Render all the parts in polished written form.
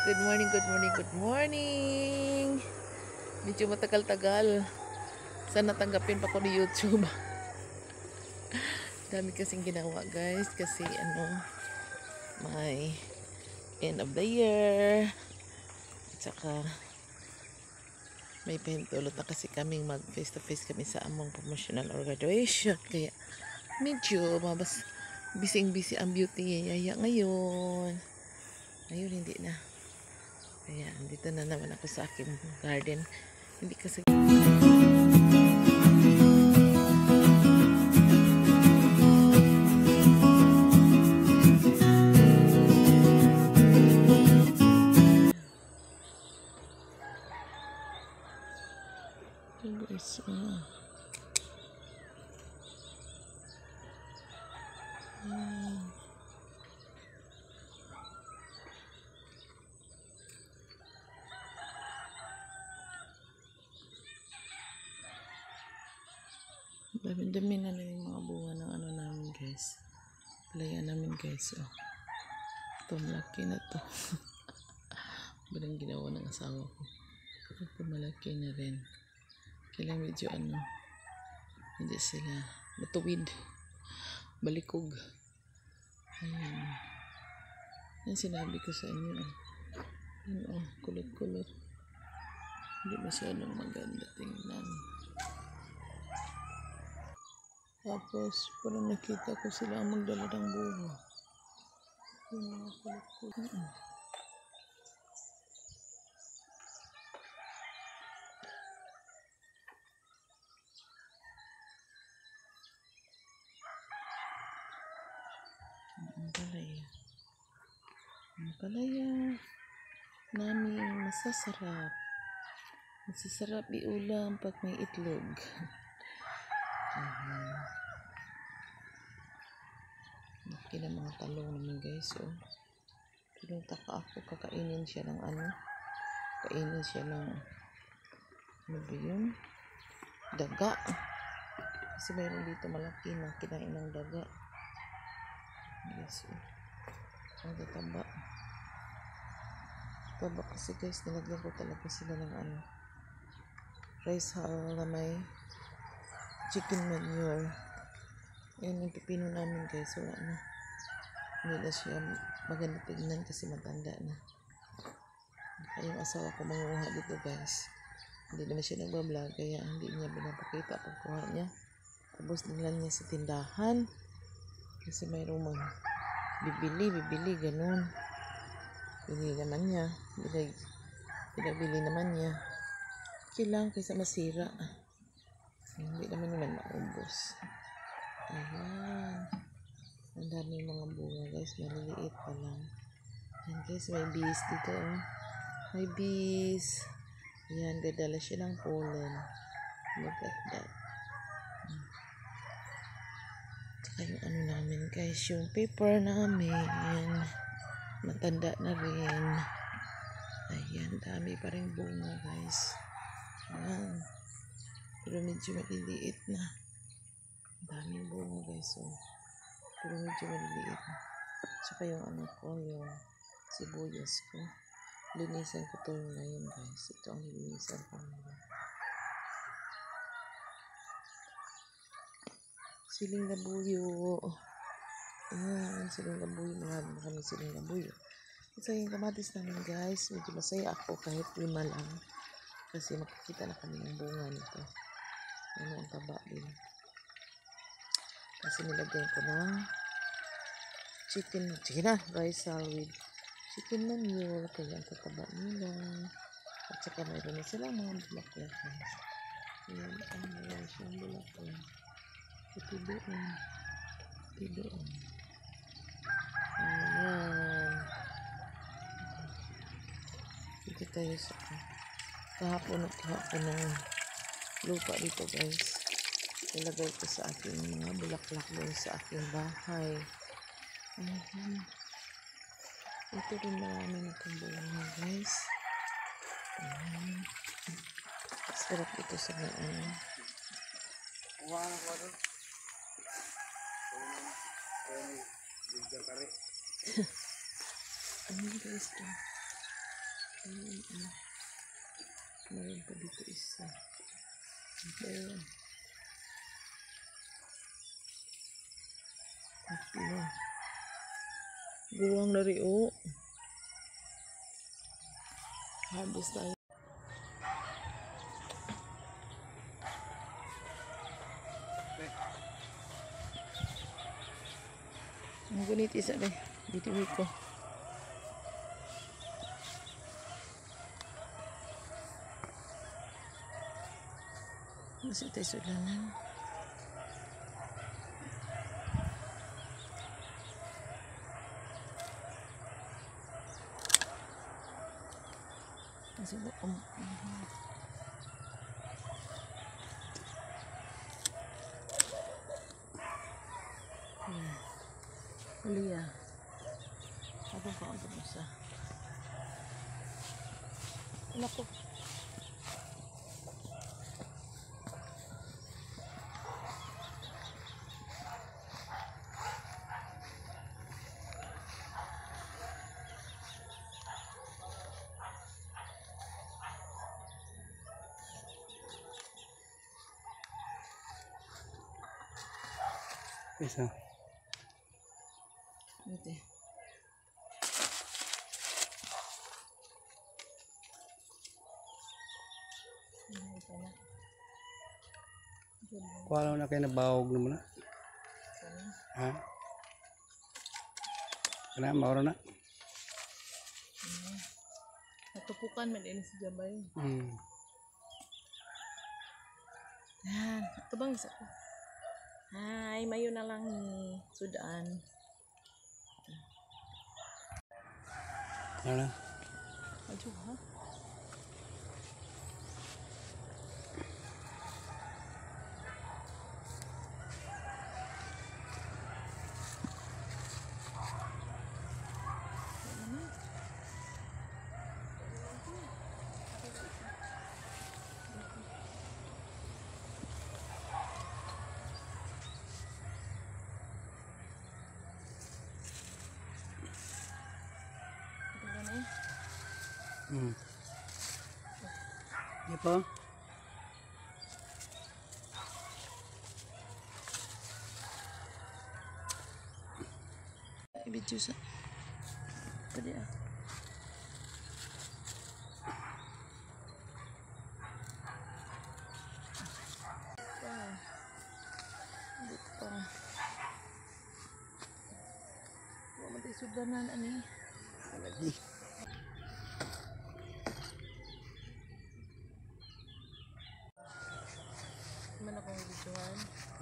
Good morning, good morning, good morning. Medyo matagal-tagal. Sana tanggapin pa ko ni YouTube. Dami kasing ginawa guys. Kasi may end of the year. At saka may pahintulot na kasi kaming mag face to face kami sa among promotional or graduation. Kaya medyo mabas busy ang beauty yaya ngayon. Ngayon hindi na. Kaya dito na naman ako sa aking garden. Hindi kasi guys, dami na yung mga bunga ng namin guys. Palaya namin guys. Ito malaki na to. Barang ginawa ng asawa ko. Ito malaki na rin. Kailang medyo hindi sila matuwid. Balikog. Ayan. Yan sinabi ko sa inyo. Yan kulot-kulot. Hindi masyadong maganda tingnan. Tapos, parang nakita ko sila magdala ng bunga. Yung mga kulot-kulot. Ang palaya namin masasarap. Masasarap iulam pag may itlog. Laki ng mga talong naman guys. Pinutaka ako, kakainin siya ng kainin siya ng daga. Kasi mayroon dito malaki na kinain ng daga. Yes, ang tataba. Taba kasi guys, nilagyan ko talaga sila ng rice hull na may chicken manure. Yan yung pipino namin guys, wala na. Hindi na siya maganda tignan kasi matanda na. Kaya yung asawa ko manguha dito guys. Hindi naman siya nagbablog, kaya hindi niya pinapakita pagkuha niya. Tapos nilan niya sa tindahan. Kasi mayroong bibili, ganun. Bili naman niya. Bili naman niya. Kailangan kaysa masira. Hindi naman maubos. Ayan. Ang dami mga bunga guys. Maliliit pa lang. Ayan guys, may bees dito. May bees. Ayan, dadala siya ng pollen. Look at that. Tsaka yung namin guys, yung paper namin. Matanda na rin. Ayan, dami pa rin bunga guys. Ayan. Pero medyo maliliit na. Daming bunga guys. Pero medyo maliliit na. Tsaka yung yung sibuyas ko. Linisan ko to ngayon guys. Ito ang linisan ko ngayon. Siling labuyo. Ayan, siling labuyo. Marami kami siling labuyo. At yung kamatis namin guys, medyo masaya ako kahit 5 lang. Kasi makikita na kami ng bunga nito. Ang taba din. Kasi nilagyan ko ng chicken rice with chicken manure. Kaya ang tataba nila. At saka mayroon na silang mga bulaklak. Ayan, mayroon siyang bulaklak. Ito doon. Ayan. Dito tayo sa kahapon ng lupa dito guys. Ilagay ko sa aking mga bulaklak doon sa aking bahay. Ayan. Ito rin marami na itong bunga guys. Ayan. Sarap ito sa mga Ano guys to? Ayun, meron pa dito isa. Ayun. Tatlo. Buwang na rin, oh. Harvest tayo. Ang gunit isa deh. Bitiwi ko. Masih tayo sulanan. Masih Uli ya. Ako pa ang pag-usa. Naku. Isa. Ito. Kuha na kayo na bawog naman na. Ha? Kena mauro na. Natupukan man din si Jabay. Yan. Ito bang isa ko? Hi, mayo na lang ni Sudan. Ano na? Aduh, ha? Iya po. Video sa. Pwede ah. Dito. Wala mo tayo sudanan ani. Lagi. Mana akong videohan?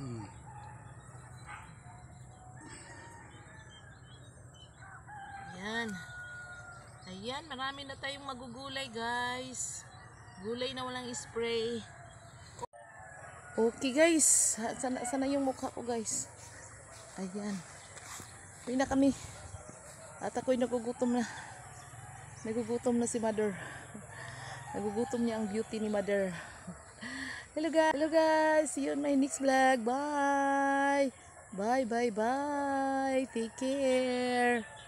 Ayan. Ayan, marami na tayong magugulay guys. Gulay na walang spray. Okay guys, sana yung mukha ko guys. Ayan. Uwi na kami. At ako'y nagugutom na. Nagugutom na si Mother. Nagugutom niya ang beauty ni Mother. Hello guys, see you on my next vlog. Bye. Bye. Take care.